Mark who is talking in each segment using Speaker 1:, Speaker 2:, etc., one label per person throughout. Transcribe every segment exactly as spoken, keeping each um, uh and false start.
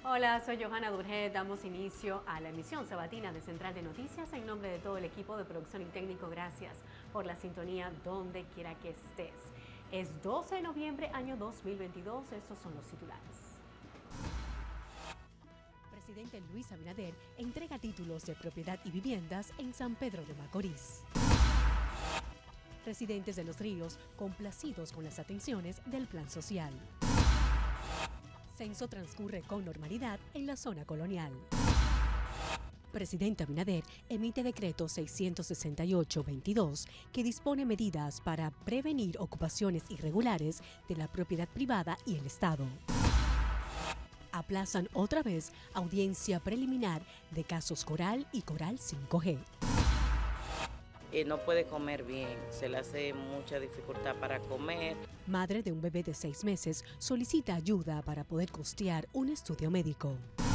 Speaker 1: Hola, soy Johanna Durget. Damos inicio a la emisión sabatina de Central de Noticias. En nombre de todo el equipo de producción y técnico, gracias por la sintonía donde quiera que estés. Es doce de noviembre, año dos mil veintidós. Estos son los titulares.
Speaker 2: Presidente Luis Abinader entrega títulos de propiedad y viviendas en San Pedro de Macorís. Residentes de Los Ríos complacidos con las atenciones del plan social. Censo transcurre con normalidad en la zona colonial. Presidente Abinader emite decreto seiscientos sesenta y ocho veintidós que dispone medidas para prevenir ocupaciones irregulares de la propiedad privada y el Estado. Aplazan otra vez audiencia preliminar de casos Coral y Coral cinco G.
Speaker 3: Eh, no puede comer bien, se le hace mucha dificultad para comer.
Speaker 2: Madre de un bebé de seis meses solicita ayuda para poder costear un estudio médico.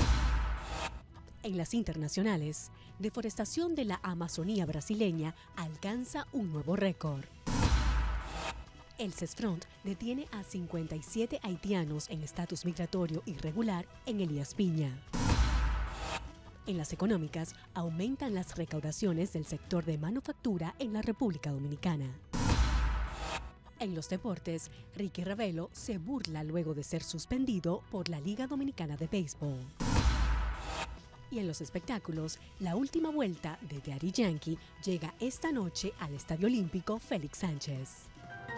Speaker 2: En las internacionales, deforestación de la Amazonía brasileña alcanza un nuevo récord. El CESFRONT detiene a cincuenta y siete haitianos en estatus migratorio irregular en Elías Piña. En las económicas, aumentan las recaudaciones del sector de manufactura en la República Dominicana. En los deportes, Ricky Ravelo se burla luego de ser suspendido por la Liga Dominicana de Béisbol. Y en los espectáculos, la última vuelta de Daddy Yankee llega esta noche al Estadio Olímpico Félix Sánchez.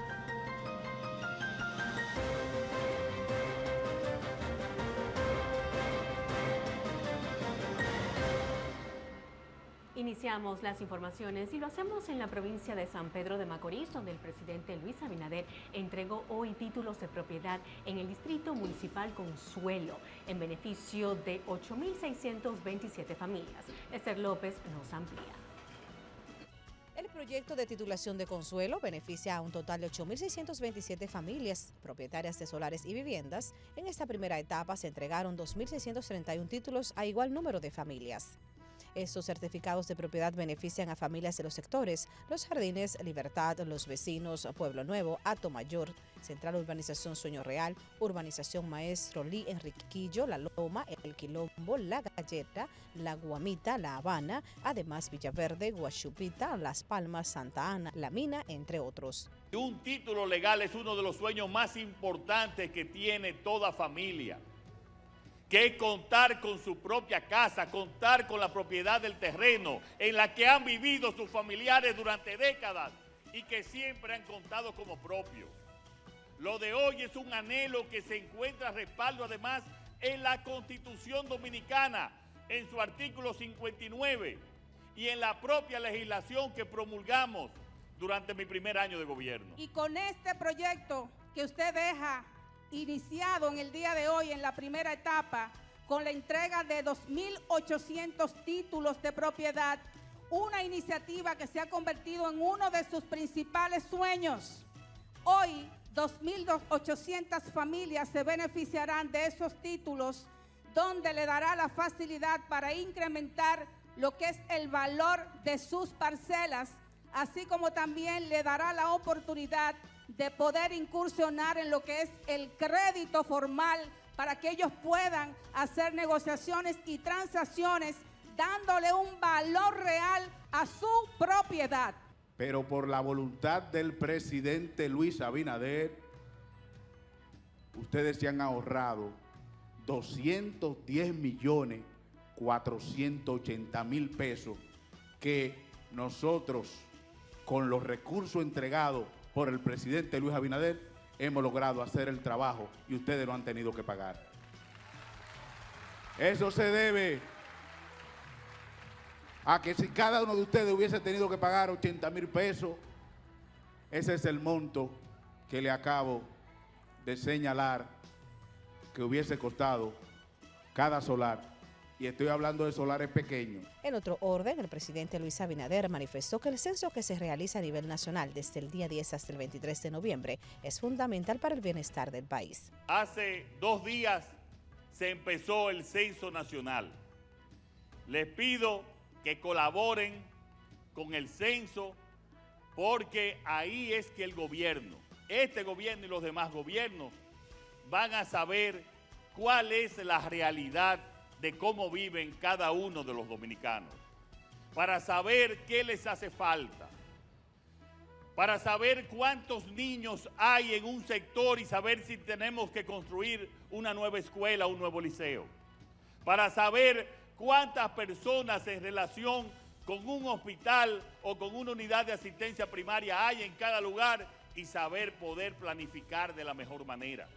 Speaker 1: Iniciamos las informaciones y lo hacemos en la provincia de San Pedro de Macorís, donde el presidente Luis Abinader entregó hoy títulos de propiedad en el distrito municipal Consuelo, en beneficio de ocho mil seiscientas veintisiete familias. Esther López nos amplía.
Speaker 4: El proyecto de titulación de Consuelo beneficia a un total de ocho mil seiscientas veintisiete familias propietarias de solares y viviendas. En esta primera etapa se entregaron dos mil seiscientos treinta y uno títulos a igual número de familias. Estos certificados de propiedad benefician a familias de los sectores Los Jardines, Libertad, Los Vecinos, Pueblo Nuevo, Hato Mayor, Central Urbanización Sueño Real, Urbanización Maestro Lee Enriquillo, La Loma, El Quilombo, La Galleta, La Guamita, La Habana, además Villaverde, Guachupita, Las Palmas, Santa Ana, La Mina, entre otros.
Speaker 5: Un título legal es uno de los sueños más importantes que tiene toda familia, que es contar con su propia casa, contar con la propiedad del terreno en la que han vivido sus familiares durante décadas y que siempre han contado como propio. Lo de hoy es un anhelo que se encuentra respaldo además en la Constitución Dominicana, en su artículo cincuenta y nueve, y en la propia legislación que promulgamos durante mi primer año de gobierno.
Speaker 6: Y con este proyecto que usted deja iniciado en el día de hoy en la primera etapa con la entrega de dos mil ochocientos títulos de propiedad, una iniciativa que se ha convertido en uno de sus principales sueños. Hoy, dos mil ochocientas familias se beneficiarán de esos títulos, donde le dará la facilidad para incrementar lo que es el valor de sus parcelas, así como también le dará la oportunidad de poder incursionar en lo que es el crédito formal para que ellos puedan hacer negociaciones y transacciones dándole un valor real a su propiedad.
Speaker 7: Pero por la voluntad del presidente Luis Abinader, ustedes se han ahorrado doscientos diez millones cuatrocientos ochenta mil pesos que nosotros, con los recursos entregados por el presidente Luis Abinader, hemos logrado hacer el trabajo y ustedes lo han tenido que pagar. Eso se debe a que si cada uno de ustedes hubiese tenido que pagar ochenta mil pesos, ese es el monto que le acabo de señalar que hubiese costado cada solar. Y estoy hablando de solares pequeños.
Speaker 4: En otro orden, el presidente Luis Abinader manifestó que el censo que se realiza a nivel nacional desde el día diez hasta el veintitrés de noviembre es fundamental para el bienestar del país.
Speaker 5: Hace dos días se empezó el censo nacional. Les pido que colaboren con el censo porque ahí es que el gobierno, este gobierno y los demás gobiernos van a saber cuál es la realidad de cómo viven cada uno de los dominicanos, para saber qué les hace falta, para saber cuántos niños hay en un sector y saber si tenemos que construir una nueva escuela, un nuevo liceo, para saber cuántas personas en relación con un hospital o con una unidad de asistencia primaria hay en cada lugar y saber poder planificar de la mejor manera.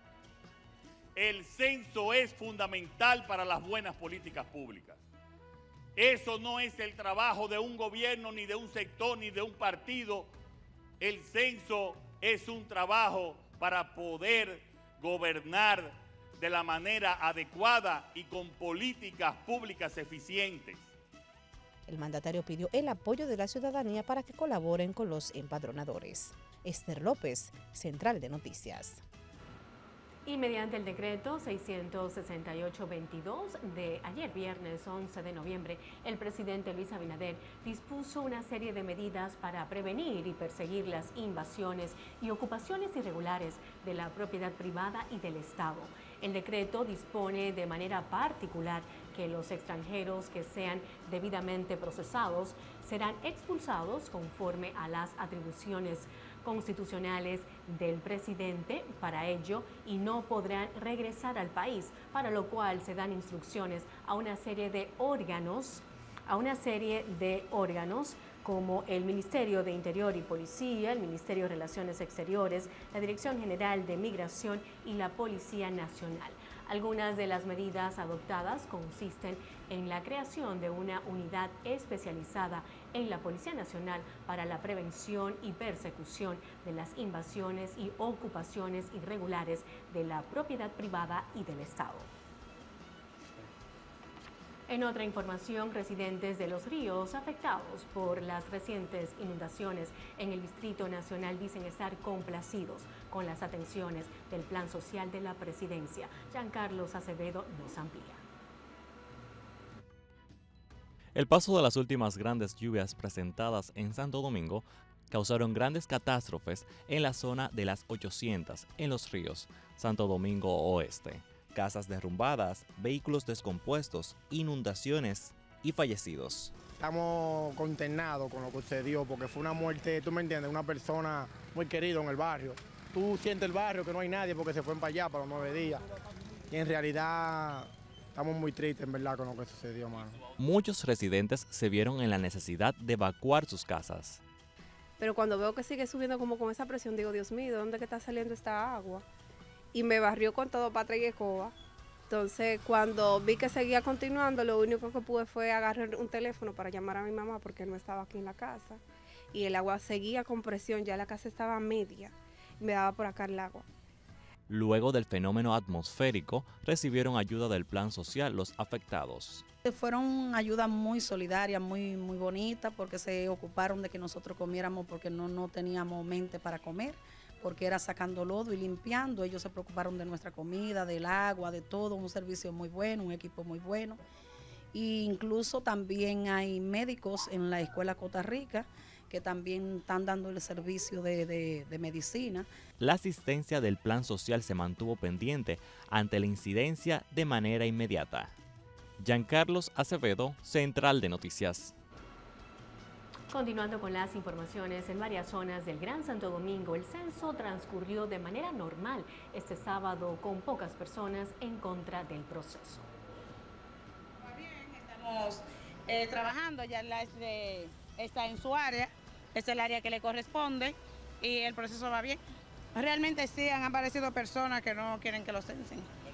Speaker 5: El censo es fundamental para las buenas políticas públicas. Eso no es el trabajo de un gobierno, ni de un sector, ni de un partido. El censo es un trabajo para poder gobernar de la manera adecuada y con políticas públicas eficientes.
Speaker 4: El mandatario pidió el apoyo de la ciudadanía para que colaboren con los empadronadores. Esther López, Central de Noticias.
Speaker 1: Y mediante el decreto seiscientos sesenta y ocho veintidós de ayer viernes once de noviembre, el presidente Luis Abinader dispuso una serie de medidas para prevenir y perseguir las invasiones y ocupaciones irregulares de la propiedad privada y del Estado. El decreto dispone de manera particular que los extranjeros que sean debidamente procesados serán expulsados conforme a las atribuciones constitucionales del presidente para ello y no podrán regresar al país, para lo cual se dan instrucciones a una serie de órganos, a una serie de órganos como el Ministerio de Interior y Policía, el Ministerio de Relaciones Exteriores, la Dirección General de Migración y la Policía Nacional. Algunas de las medidas adoptadas consisten en la creación de una unidad especializada en la Policía Nacional para la prevención y persecución de las invasiones y ocupaciones irregulares de la propiedad privada y del Estado. En otra información, residentes de Los Ríos afectados por las recientes inundaciones en el Distrito Nacional dicen estar complacidos con las atenciones del Plan Social de la Presidencia. Giancarlos Acevedo nos amplía.
Speaker 8: El paso de las últimas grandes lluvias presentadas en Santo Domingo causaron grandes catástrofes en la zona de las ochocientas en Los Ríos, Santo Domingo Oeste. Casas derrumbadas, vehículos descompuestos, inundaciones y fallecidos.
Speaker 9: Estamos consternados con lo que sucedió porque fue una muerte, tú me entiendes, una persona muy querida en el barrio. Tú sientes el barrio que no hay nadie porque se fue para allá para los nueve días. Y en realidad estamos muy tristes en verdad con lo que sucedió, mano.
Speaker 8: Muchos residentes se vieron en la necesidad de evacuar sus casas.
Speaker 10: Pero cuando veo que sigue subiendo como con esa presión, digo, Dios mío, ¿de dónde que está saliendo esta agua? Y me barrió con todo patra y escoba. Entonces, cuando vi que seguía continuando, lo único que pude fue agarrar un teléfono para llamar a mi mamá porque no estaba aquí en la casa. Y el agua seguía con presión, ya la casa estaba media. Y me daba por acá el agua.
Speaker 8: Luego del fenómeno atmosférico, recibieron ayuda del Plan Social los afectados.
Speaker 11: Fueron ayudas muy solidarias, muy, muy bonitas, porque se ocuparon de que nosotros comiéramos porque no, no teníamos mente para comer, porque era sacando lodo y limpiando. Ellos se preocuparon de nuestra comida, del agua, de todo, un servicio muy bueno, un equipo muy bueno. E incluso también hay médicos en la Escuela Costa Rica que también están dando el servicio de, de, de medicina.
Speaker 8: La asistencia del Plan Social se mantuvo pendiente ante la incidencia de manera inmediata. Giancarlos Acevedo, Central de Noticias.
Speaker 1: Continuando con las informaciones, en varias zonas del Gran Santo Domingo, el censo transcurrió de manera normal este sábado con pocas personas en contra del proceso.
Speaker 12: Bien, estamos eh, trabajando, ya la, este, está en su área, es el área que le corresponde y el proceso va bien. Realmente sí han aparecido personas que no quieren que lo censen.
Speaker 13: Pero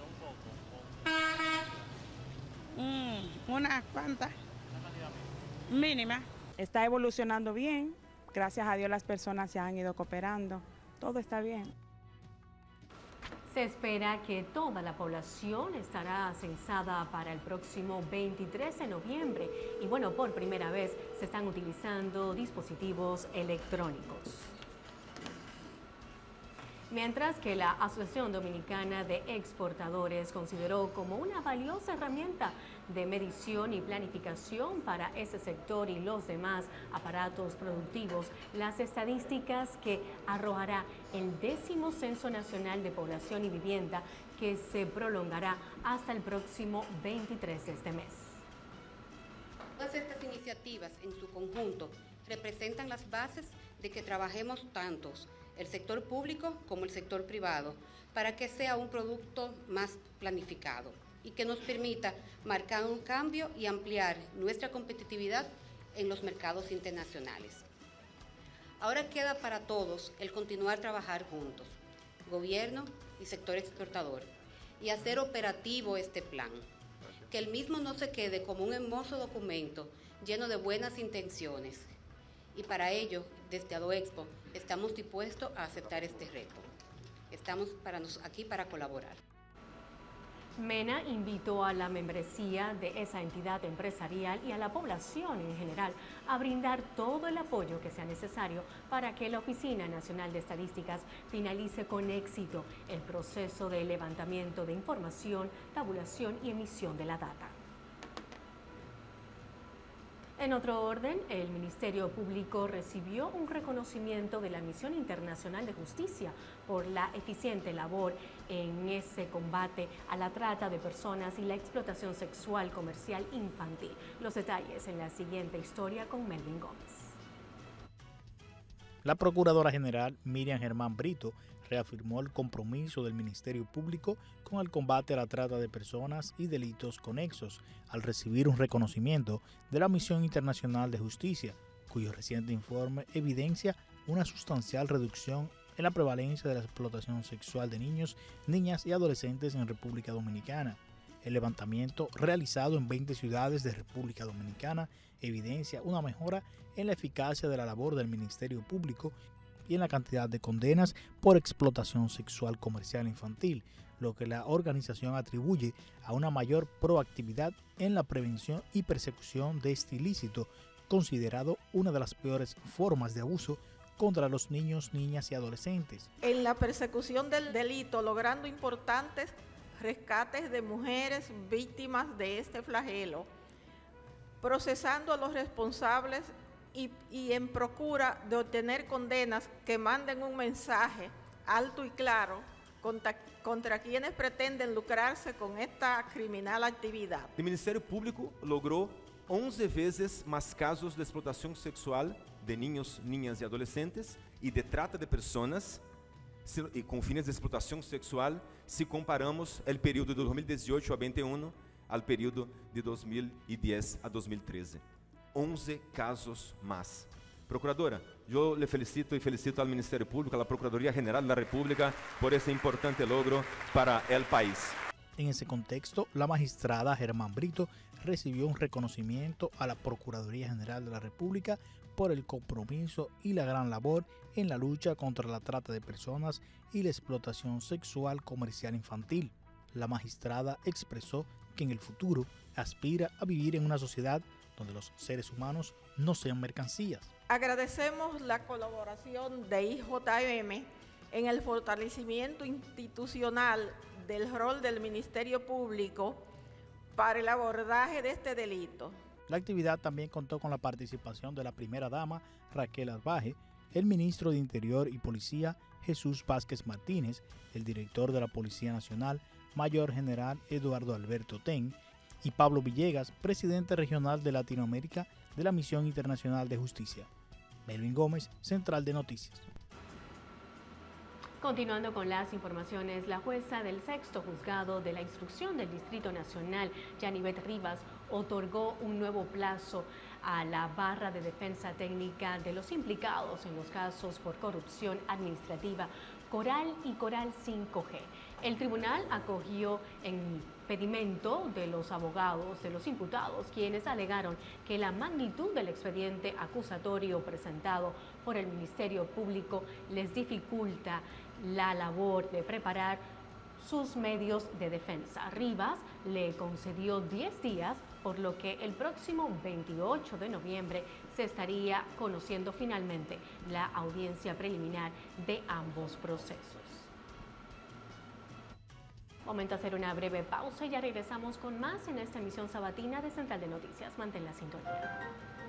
Speaker 13: un poco, un poco.
Speaker 12: Mm, unas cuantas. Mínima.
Speaker 14: Está evolucionando bien, gracias a Dios las personas se han ido cooperando, todo está bien.
Speaker 1: Se espera que toda la población estará censada para el próximo veintitrés de noviembre y bueno, por primera vez se están utilizando dispositivos electrónicos. mientras que la Asociación Dominicana de Exportadores consideró como una valiosa herramienta de medición y planificación para ese sector y los demás aparatos productivos las estadísticas que arrojará el décimo Censo Nacional de Población y Vivienda, que se prolongará hasta el próximo veintitrés de este mes.
Speaker 13: Todas estas iniciativas en su conjunto representan las bases de que trabajemos tantos, el sector público como el sector privado, para que sea un producto más planificado y que nos permita marcar un cambio y ampliar nuestra competitividad en los mercados internacionales. Ahora queda para todos el continuar a trabajar juntos, gobierno y sector exportador, y hacer operativo este plan. Que el mismo no se quede como un hermoso documento lleno de buenas intenciones. Y para ello, desde ADOEXPO, estamos dispuestos a aceptar este reto. Estamos para nos, aquí para colaborar.
Speaker 1: MENA invitó a la membresía de esa entidad empresarial y a la población en general a brindar todo el apoyo que sea necesario para que la Oficina Nacional de Estadísticas finalice con éxito el proceso de levantamiento de información, tabulación y emisión de la data. En otro orden, el Ministerio Público recibió un reconocimiento de la Misión Internacional de Justicia por la eficiente labor en ese combate a la trata de personas y la explotación sexual comercial infantil. Los detalles en la siguiente historia con Melvin Gómez.
Speaker 15: La Procuradora General Miriam Germán Brito reafirmó el compromiso del Ministerio Público con el combate a la trata de personas y delitos conexos al recibir un reconocimiento de la Misión Internacional de Justicia, cuyo reciente informe evidencia una sustancial reducción en la prevalencia de la explotación sexual de niños, niñas y adolescentes en República Dominicana. El levantamiento realizado en veinte ciudades de República Dominicana evidencia una mejora en la eficacia de la labor del Ministerio Público y en la cantidad de condenas por explotación sexual comercial infantil, lo que la organización atribuye a una mayor proactividad en la prevención y persecución de este ilícito, considerado una de las peores formas de abuso contra los niños, niñas y adolescentes.
Speaker 16: En la persecución del delito, logrando importantes rescates de mujeres víctimas de este flagelo, procesando a los responsables y, y en procura de obtener condenas que manden un mensaje alto y claro contra, contra quienes pretenden lucrarse con esta criminal actividad.
Speaker 17: El Ministerio Público logró once veces más casos de explotación sexual de niños, niñas y adolescentes y de trata de personas y con fines de explotación sexual si comparamos el periodo de dos mil dieciocho a veintiuno al periodo de dos mil diez a dos mil trece. once casos más. Procuradora, yo le felicito y felicito al Ministerio Público, a la Procuraduría General de la República por ese importante logro para el país.
Speaker 15: En ese contexto, la magistrada Germán Brito recibió un reconocimiento a la Procuraduría General de la República por el compromiso y la gran labor en la lucha contra la trata de personas y la explotación sexual comercial infantil. La magistrada expresó que en el futuro aspira a vivir en una sociedad donde los seres humanos no sean mercancías.
Speaker 16: Agradecemos la colaboración de I J M en el fortalecimiento institucional del rol del Ministerio Público para el abordaje de este delito.
Speaker 15: La actividad también contó con la participación de la primera dama Raquel Arbaje, el ministro de Interior y Policía Jesús Vázquez Martínez, el director de la Policía Nacional Mayor General Eduardo Alberto Ten y Pablo Villegas, presidente regional de Latinoamérica de la Misión Internacional de Justicia. Melvin Gómez, Central de Noticias.
Speaker 1: Continuando con las informaciones, la jueza del sexto juzgado de la instrucción del Distrito Nacional, Yanivet Rivas, otorgó un nuevo plazo a la barra de defensa técnica de los implicados en los casos por corrupción administrativa Coral y Coral cinco G. El tribunal acogió en pedimento de los abogados de los imputados, quienes alegaron que la magnitud del expediente acusatorio presentado por el Ministerio Público les dificulta la labor de preparar sus medios de defensa. Rivas le concedió diez días, por lo que el próximo veintiocho de noviembre se estaría conociendo finalmente la audiencia preliminar de ambos procesos. Momento de hacer una breve pausa y ya regresamos con más en esta emisión sabatina de Central de Noticias. Mantén la sintonía.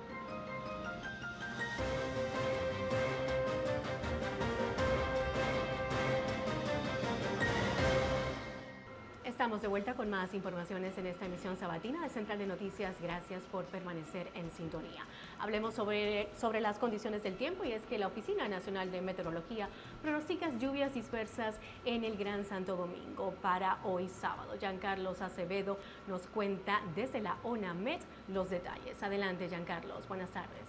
Speaker 1: Estamos de vuelta con más informaciones en esta emisión sabatina de Central de Noticias. Gracias por permanecer en sintonía. Hablemos sobre, sobre las condiciones del tiempo, y es que la Oficina Nacional de Meteorología pronostica lluvias dispersas en el Gran Santo Domingo para hoy sábado. Giancarlos Acevedo nos cuenta desde la ONAMET los detalles. Adelante, Giancarlos. Buenas tardes.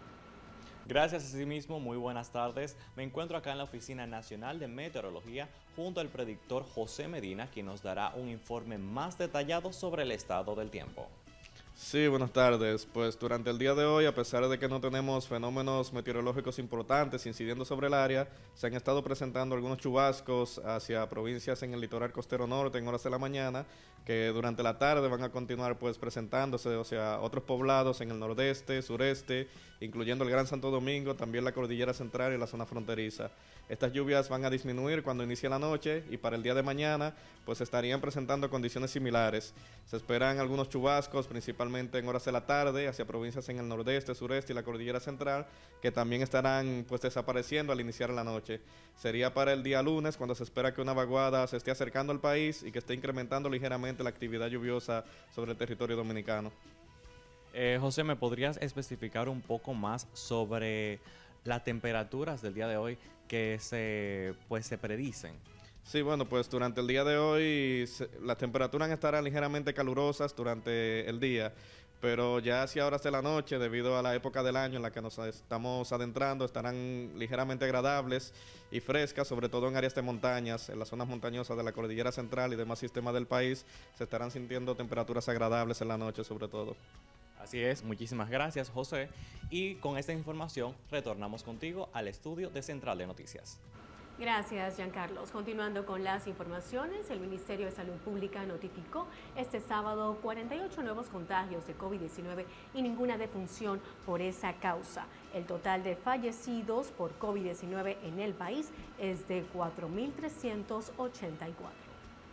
Speaker 8: Gracias a sí mismo, muy buenas tardes. Me encuentro acá en la Oficina Nacional de Meteorología junto al predictor José Medina, quien nos dará un informe más detallado sobre el estado del tiempo.
Speaker 18: Sí, buenas tardes. Pues durante el día de hoy, a pesar de que no tenemos fenómenos meteorológicos importantes incidiendo sobre el área, se han estado presentando algunos chubascos hacia provincias en el litoral costero norte en horas de la mañana, que durante la tarde van a continuar pues presentándose, o sea, otros poblados en el nordeste, sureste, incluyendo el Gran Santo Domingo, también la Cordillera Central y la zona fronteriza. Estas lluvias van a disminuir cuando inicie la noche y para el día de mañana pues estarían presentando condiciones similares. Se esperan algunos chubascos, principalmente en horas de la tarde, hacia provincias en el nordeste, sureste y la Cordillera Central, que también estarán pues desapareciendo al iniciar la noche. Sería para el día lunes, cuando se espera que una vaguada se esté acercando al país y que esté incrementando ligeramente la actividad lluviosa sobre el territorio dominicano.
Speaker 8: Eh, José, ¿me podrías especificar un poco más sobre las temperaturas del día de hoy que se, pues, se predicen?
Speaker 18: Sí, bueno, pues durante el día de hoy se, las temperaturas estarán ligeramente calurosas durante el día, pero ya hacia horas de la noche, debido a la época del año en la que nos estamos adentrando, estarán ligeramente agradables y frescas, sobre todo en áreas de montañas, en las zonas montañosas de la Cordillera Central y demás sistemas del país, se estarán sintiendo temperaturas agradables en la noche sobre todo.
Speaker 8: Así es, muchísimas gracias, José. Y con esta información retornamos contigo al estudio de Central de Noticias.
Speaker 1: Gracias, Giancarlos. Continuando con las informaciones, el Ministerio de Salud Pública notificó este sábado cuarenta y ocho nuevos contagios de COVID diecinueve y ninguna defunción por esa causa. El total de fallecidos por COVID diecinueve en el país es de cuatro mil trescientos ochenta y cuatro.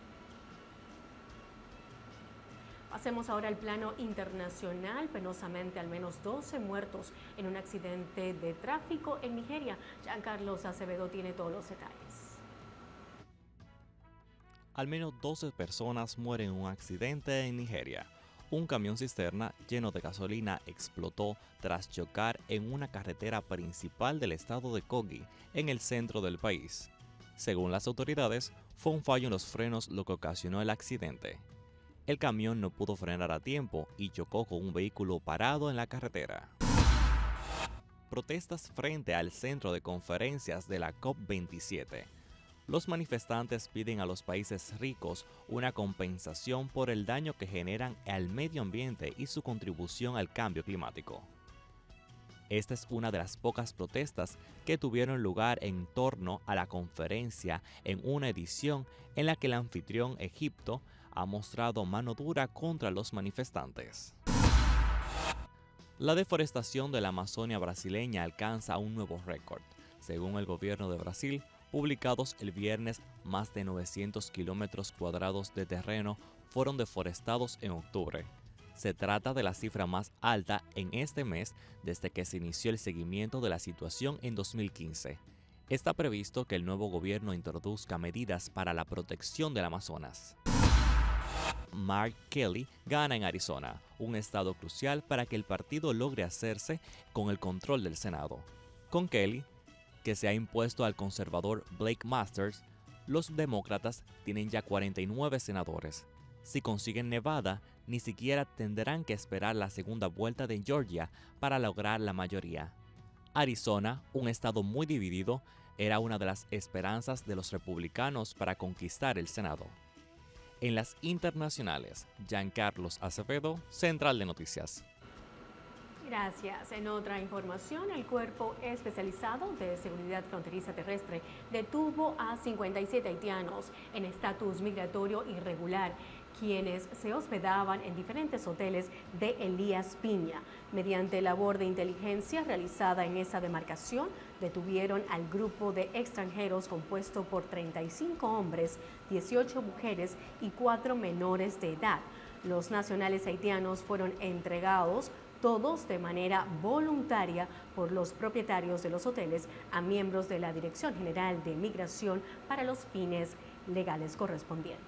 Speaker 1: Pasemos ahora al plano internacional. Penosamente, al menos doce muertos en un accidente de tráfico en Nigeria. Giancarlos Acevedo tiene todos los detalles.
Speaker 8: Al menos doce personas mueren en un accidente en Nigeria. Un camión cisterna lleno de gasolina explotó tras chocar en una carretera principal del estado de Kogi, en el centro del país. Según las autoridades, fue un fallo en los frenos lo que ocasionó el accidente. El camión no pudo frenar a tiempo y chocó con un vehículo parado en la carretera. Protestas frente al centro de conferencias de la COP veintisiete. Los manifestantes piden a los países ricos una compensación por el daño que generan al medio ambiente y su contribución al cambio climático. Esta es una de las pocas protestas que tuvieron lugar en torno a la conferencia, en una edición en la que el anfitrión Egipto ha mostrado mano dura contra los manifestantes. La deforestación de la Amazonia brasileña alcanza un nuevo récord. Según el gobierno de Brasil, publicados el viernes, más de novecientos kilómetros cuadrados de terreno fueron deforestados en octubre. Se trata de la cifra más alta en este mes desde que se inició el seguimiento de la situación en dos mil quince. Está previsto que el nuevo gobierno introduzca medidas para la protección del Amazonas. Mark Kelly gana en Arizona, un estado crucial para que el partido logre hacerse con el control del Senado. Con Kelly, que se ha impuesto al conservador Blake Masters, los demócratas tienen ya cuarenta y nueve senadores. Si consiguen Nevada, ni siquiera tendrán que esperar la segunda vuelta de Georgia para lograr la mayoría. Arizona, un estado muy dividido, era una de las esperanzas de los republicanos para conquistar el Senado. En las internacionales, Giancarlos Acevedo, Central de Noticias.
Speaker 1: Gracias. En otra información, el Cuerpo Especializado de Seguridad Fronteriza Terrestre detuvo a cincuenta y siete haitianos en estatus migratorio irregular, quienes se hospedaban en diferentes hoteles de Elías Piña. Mediante labor de inteligencia realizada en esa demarcación, detuvieron al grupo de extranjeros compuesto por treinta y cinco hombres, dieciocho mujeres y cuatro menores de edad. Los nacionales haitianos fueron entregados todos de manera voluntaria por los propietarios de los hoteles a miembros de la Dirección General de Migración para los fines legales correspondientes.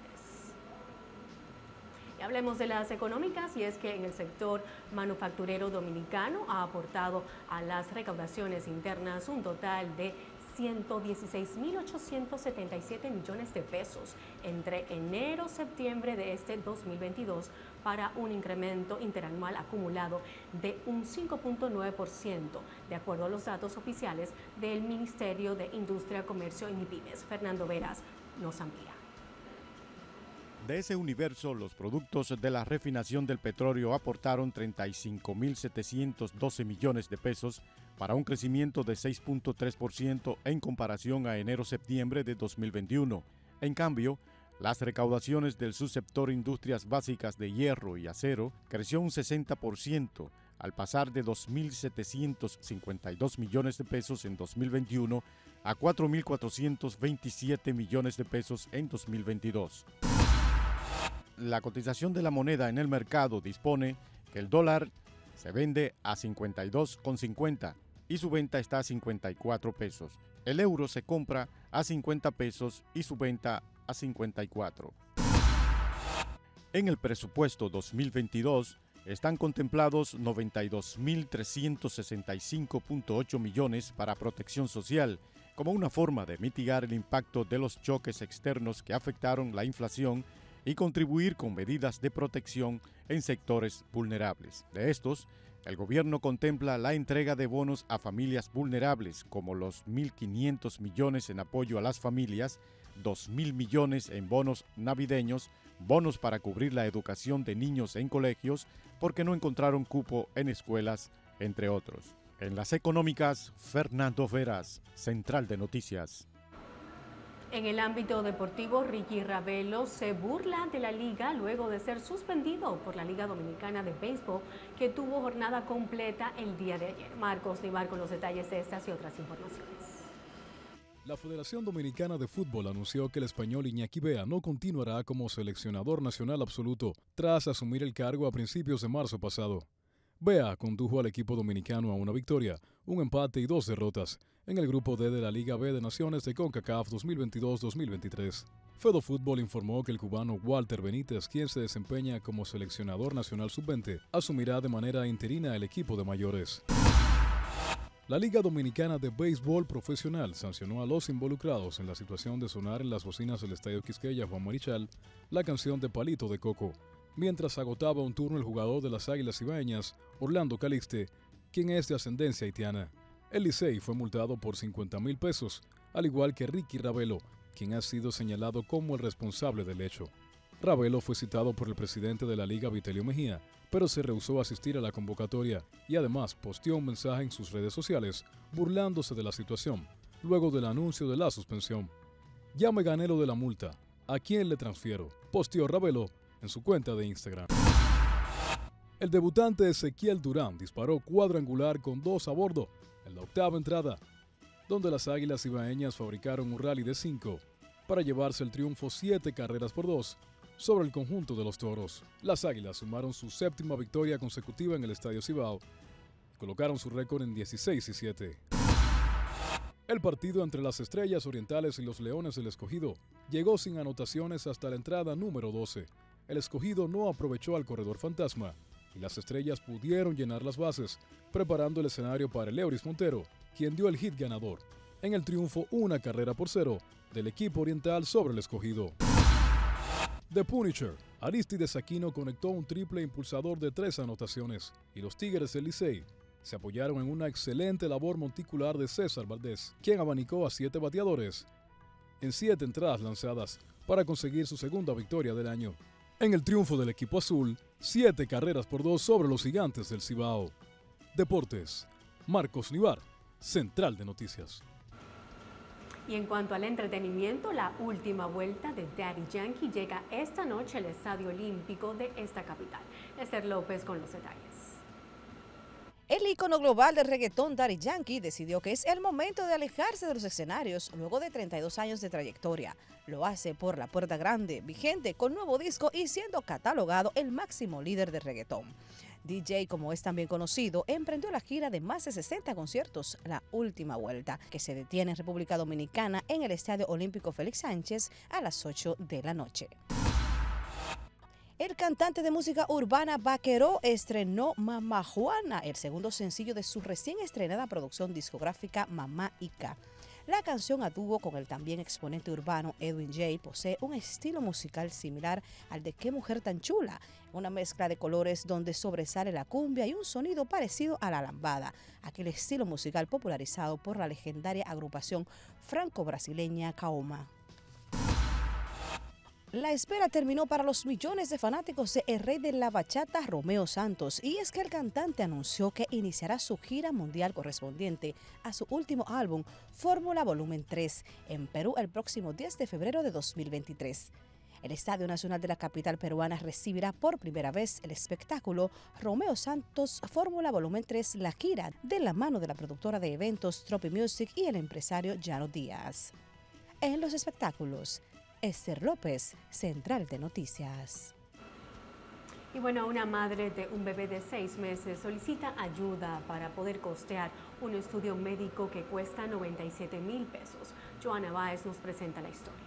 Speaker 1: Y hablemos de las económicas, y es que en el sector manufacturero dominicano ha aportado a las recaudaciones internas un total de ciento dieciséis mil ochocientos setenta y siete millones de pesos entre enero y septiembre de este dos mil veintidós, para un incremento interanual acumulado de un cinco punto nueve por ciento, de acuerdo a los datos oficiales del Ministerio de Industria, Comercio y MIPYMES. Fernando Veras nos amplía.
Speaker 19: De ese universo, los productos de la refinación del petróleo aportaron treinta y cinco mil setecientos doce millones de pesos, para un crecimiento de seis punto tres por ciento en comparación a enero-septiembre de dos mil veintiuno. En cambio, las recaudaciones del subsector Industrias Básicas de Hierro y Acero creció un sesenta por ciento, al pasar de dos mil setecientos cincuenta y dos millones de pesos en dos mil veintiuno a cuatro mil cuatrocientos veintisiete millones de pesos en dos mil veintidós. La cotización de la moneda en el mercado dispone que el dólar se vende a cincuenta y dos con cincuenta y su venta está a cincuenta y cuatro pesos. El euro se compra a cincuenta pesos y su venta a cincuenta y cuatro. En el presupuesto dos mil veintidós están contemplados noventa y dos mil trescientos sesenta y cinco punto ocho millones para protección social, como una forma de mitigar el impacto de los choques externos que afectaron la inflación y contribuir con medidas de protección en sectores vulnerables. De estos, el gobierno contempla la entrega de bonos a familias vulnerables, como los mil quinientos millones en apoyo a las familias, dos mil millones en bonos navideños, bonos para cubrir la educación de niños en colegios porque no encontraron cupo en escuelas, entre otros. En las económicas, Fernando Veras, Central de Noticias.
Speaker 1: En el ámbito deportivo, Ricky Ravelo se burla de la liga luego de ser suspendido por la Liga Dominicana de Béisbol, que tuvo jornada completa el día de ayer. Marcos Nivar con los detalles de estas y otras informaciones.
Speaker 20: La Federación Dominicana de Fútbol anunció que el español Iñaki Bea no continuará como seleccionador nacional absoluto tras asumir el cargo a principios de marzo pasado. Bea condujo al equipo dominicano a una victoria, un empate y dos derrotas en el grupo D de la Liga B de Naciones de CONCACAF dos mil veintidós dos mil veintitrés. Fedofútbol informó que el cubano Walter Benítez, quien se desempeña como seleccionador nacional sub veinte, asumirá de manera interina el equipo de mayores. La Liga Dominicana de Béisbol Profesional sancionó a los involucrados en la situación de sonar en las bocinas del Estadio Quisqueya Juan Marichal la canción de Palito de Coco, mientras agotaba un turno el jugador de las Águilas Ibaeñas, Orlando Calixte, quien es de ascendencia haitiana. El Licey fue multado por cincuenta mil pesos, al igual que Ricky Ravelo, quien ha sido señalado como el responsable del hecho. Ravelo fue citado por el presidente de la Liga, Vitelio Mejía, pero se rehusó a asistir a la convocatoria y además posteó un mensaje en sus redes sociales burlándose de la situación, luego del anuncio de la suspensión. Ya me gané lo de la multa, ¿a quién le transfiero?, posteó Ravelo en su cuenta de Instagram. El debutante Ezequiel Durán disparó cuadrangular con dos a bordo en la octava entrada, donde las Águilas Ibaeñas fabricaron un rally de cinco para llevarse el triunfo siete carreras por dos sobre el conjunto de los Toros. Las Águilas sumaron su séptima victoria consecutiva en el Estadio Cibao y colocaron su récord en dieciséis y siete. El partido entre las Estrellas Orientales y los Leones del Escogido llegó sin anotaciones hasta la entrada número doce. El Escogido no aprovechó al corredor fantasma y las Estrellas pudieron llenar las bases, preparando el escenario para Eleuris Montero, quien dio el hit ganador en el triunfo una carrera por cero del equipo oriental sobre el Escogido. The Punisher, Aristides Aquino, conectó un triple impulsador de tres anotaciones y los Tigres del Licey se apoyaron en una excelente labor monticular de César Valdés, quien abanicó a siete bateadores en siete entradas lanzadas para conseguir su segunda victoria del año. En el triunfo del equipo azul, siete carreras por dos sobre los Gigantes del Cibao. Deportes, Marcos Nivar, Central de Noticias.
Speaker 1: Y en cuanto al entretenimiento, la última vuelta de Daddy Yankee llega esta noche al Estadio Olímpico de esta capital. Esther López con los detalles.
Speaker 4: El ícono global del reggaetón Daddy Yankee decidió que es el momento de alejarse de los escenarios luego de treinta y dos años de trayectoria. Lo hace por la puerta grande, vigente con nuevo disco y siendo catalogado el máximo líder de reggaetón. D J, como es también conocido, emprendió la gira de más de sesenta conciertos, la última vuelta, que se detiene en República Dominicana en el Estadio Olímpico Félix Sánchez a las ocho de la noche. El cantante de música urbana Vaqueró estrenó Mamá Juana, el segundo sencillo de su recién estrenada producción discográfica Mamá Ica. La canción a dúo con el también exponente urbano Edwin J. posee un estilo musical similar al de Qué Mujer Tan Chula, una mezcla de colores donde sobresale la cumbia y un sonido parecido a la lambada, aquel estilo musical popularizado por la legendaria agrupación franco-brasileña Kaoma. La espera terminó para los millones de fanáticos de El Rey de la Bachata, Romeo Santos, y es que el cantante anunció que iniciará su gira mundial correspondiente a su último álbum, Fórmula Volumen tres, en Perú el próximo diez de febrero de dos mil veintitrés. El Estadio Nacional de la capital peruana recibirá por primera vez el espectáculo Romeo Santos Fórmula Volumen tres, la gira, de la mano de la productora de eventos Tropi Music y el empresario Llano Díaz. En los espectáculos, Esther López, Central de Noticias.
Speaker 1: Y bueno, una madre de un bebé de seis meses solicita ayuda para poder costear un estudio médico que cuesta noventa y siete mil pesos. Joana Báez nos presenta la historia.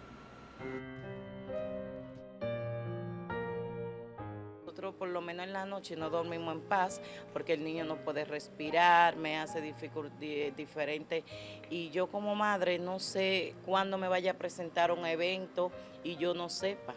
Speaker 3: Nosotros por lo menos en la noche no dormimos en paz porque el niño no puede respirar, me hace diferente y yo como madre no sé cuándo me vaya a presentar un evento y yo no sepa.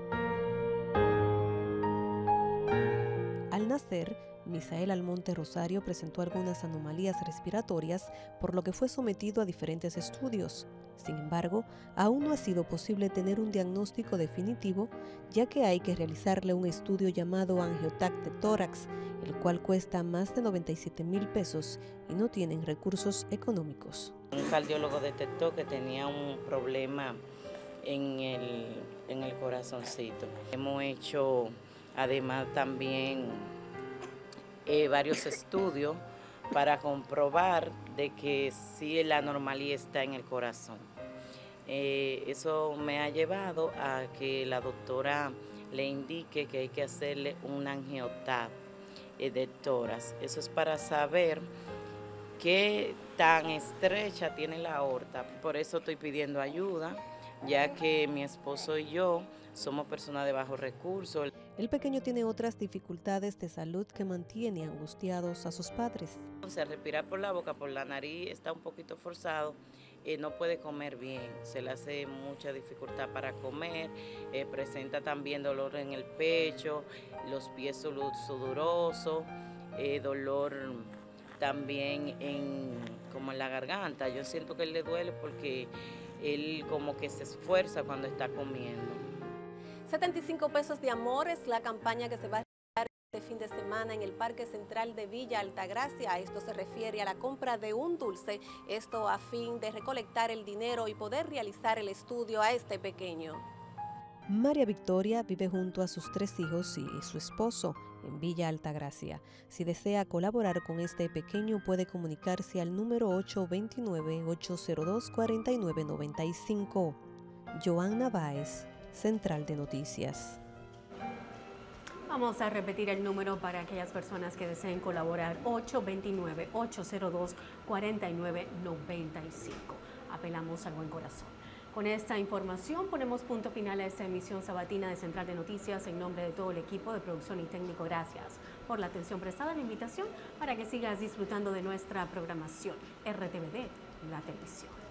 Speaker 21: Al nacer, Misael Almonte Rosario presentó algunas anomalías respiratorias, por lo que fue sometido a diferentes estudios. Sin embargo, aún no ha sido posible tener un diagnóstico definitivo, ya que hay que realizarle un estudio llamado angiotac de tórax, el cual cuesta más de noventa y siete mil pesos y no tienen recursos económicos.
Speaker 3: Un cardiólogo detectó que tenía un problema en el, en el corazoncito. Hemos hecho además también eh, varios estudios para comprobar de que sí la anomalía está en el corazón. Eh, eso me ha llevado a que la doctora le indique que hay que hacerle un angiotac eh, de tórax. Eso es para saber qué tan estrecha tiene la aorta. Por eso estoy pidiendo ayuda, ya que mi esposo y yo somos personas de bajos recursos.
Speaker 21: El pequeño tiene otras dificultades de salud que mantiene angustiados a sus padres.
Speaker 3: Entonces, respirar por la boca, por la nariz está un poquito forzado, eh, no puede comer bien, se le hace mucha dificultad para comer, eh, presenta también dolor en el pecho, los pies sudorosos, eh, dolor también en, como en la garganta. Yo siento que él le duele porque él como que se esfuerza cuando está comiendo.
Speaker 22: setenta y cinco pesos de amor es la campaña que se va a realizar este fin de semana en el Parque Central de Villa Altagracia. Esto se refiere a la compra de un dulce, esto a fin de recolectar el dinero y poder realizar el estudio a este pequeño.
Speaker 21: María Victoria vive junto a sus tres hijos y su esposo en Villa Altagracia. Si desea colaborar con este pequeño, puede comunicarse al número ocho dos nueve, ocho cero dos, cuatro nueve nueve cinco. Joana Báez, Central de Noticias.
Speaker 1: Vamos a repetir el número para aquellas personas que deseen colaborar, ocho dos nueve, ocho cero dos, cuatro nueve nueve cinco. Apelamos al buen corazón. Con esta información ponemos punto final a esta emisión sabatina de Central de Noticias. En nombre de todo el equipo de producción y técnico, gracias por la atención prestada, la invitación para que sigas disfrutando de nuestra programación. R T V D, la televisión.